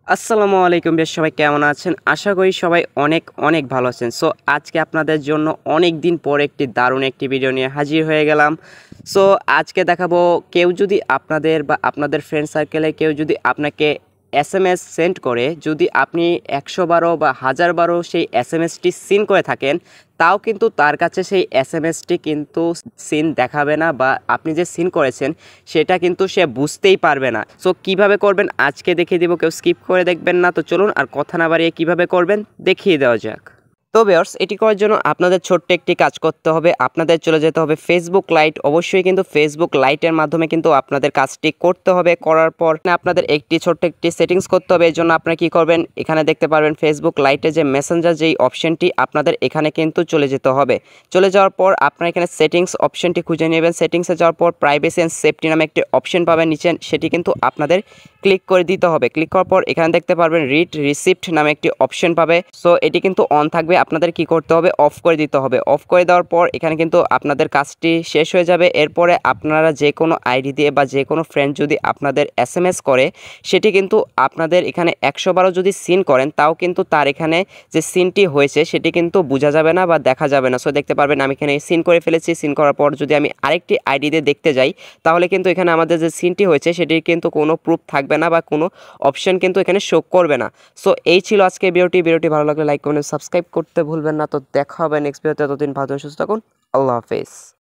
আসসালামু আলাইকুম বেশ সবাই কেমন আছেন? আশা করি সবাই অনেক অনেক ভালো আছেন। সো আজকে আপনাদের জন্য অনেক দিন পর একটি দারুণ একটি ভিডিও নিয়ে হাজির হয়ে গেলাম। সো আজকে দেখাবো কেউ যদি আপনাদের বা আপনাদের ফ্রেন্ড সার্কেলে কেউ যদি আপনাকে এসএমএস সেন্ড করে, যদি আপনি ১০০ বারও বা ১০০০ বারও সেই এসএমএসটি সিন করে থাকেন, তাও কিন্তু তার কাছে সেই এসএমএসটি কিন্তু সিন দেখাবে না, বা আপনি যে সিন করেছেন সেটা কিন্তু সে বুঝতেই পারবে না। সো কিভাবে করবেন আজকে দেখিয়ে দেবো, কেউ স্কিপ করে দেখবেন না। তো চলুন আর কথা না বাড়িয়ে কিভাবে করবেন দেখিয়ে দেওয়া যাক। তো ভিউয়ার্স, এটি করার জন্য আপনাদের ছোট্ট একটি কাজ করতে হবে। আপনাদের চলে যেতে হবে ফেসবুক লাইট। অবশ্যই কিন্তু ফেসবুক লাইটের মাধ্যমে কিন্তু আপনাদের কাজটি করতে হবে। করার পর আপনাদের ছোট্ট একটি সেটিংস করতে হবে। এর জন্য আপনারা কী করবেন, এখানে দেখতে পারবেন ফেসবুক লাইটে যে মেসেঞ্জার যেই অপশনটি, আপনাদের এখানে কিন্তু চলে যেতে হবে। চলে যাওয়ার পর আপনারা এখানে সেটিংস অপশনটি খুঁজে নেবেন। সেটিংসে যাওয়ার পর প্রাইভেসি অ্যান্ড সেফটি নামে একটি অপশন পাবেন নিচে, সেটি কিন্তু আপনাদের ক্লিক করে দিতে হবে। ক্লিক করার পর এখানে দেখতে পারবেন রিড রিসিপ্ট নামে একটি অপশন পাবে। সো এটি কিন্তু অন থাকবে, আপনাদের কি করতে হবে, অফ করে দিতে হবে। অফ করে দেওয়ার পর এখানে কিন্তু আপনাদের কাজটি শেষ হয়ে যাবে। এরপরে আপনারা যে কোনো আইডি দিয়ে বা যে কোনো ফ্রেন্ড যদি আপনাদের এসএমএস করে, সেটি কিন্তু আপনাদের এখানে ১০০ বারও যদি সিন করেন, তাও কিন্তু তার এখানে যে সিনটি হয়েছে সেটি কিন্তু বোঝা যাবে না বা দেখা যাবে না। সো দেখতে পারবেন আমি এখানে সিন করে ফেলেছি। সিন করার পর যদি আমি আরেকটি আইডি দিয়ে দেখতে যাই, তাহলে কিন্তু এখানে আমাদের যে সিনটি হয়েছে সেটির কিন্তু কোনো প্রুফ থাকবে না বা কোনো অপশন কিন্তু এখানে শো করবে না। সো এই ছিল আজকে ভিডিওটি ভালো লাগলে লাইক কমেন্ট সাবস্ক্রাইব করতে ভুলবেন না। তো দেখা হবে নেক্সট ভিডিওতে। ততদিন ভালো সুস্থ থাকুন। আল্লাহ হাফেজ।